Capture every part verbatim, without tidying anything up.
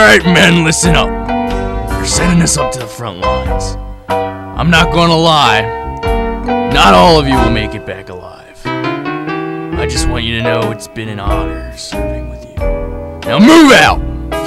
Alright, men, listen up. They're sending us up to the front lines. I'm not gonna lie, not all of you will make it back alive. I just want you to know it's been an honor serving with you. Now move out!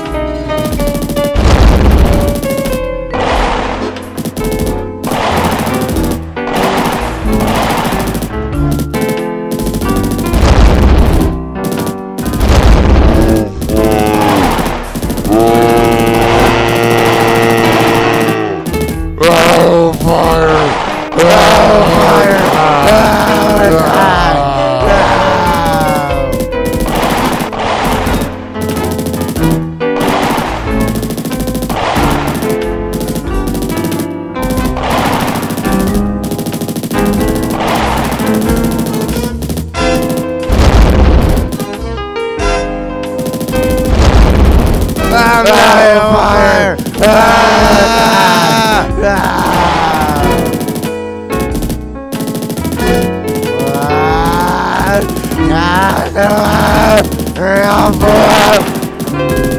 Fire! Fire!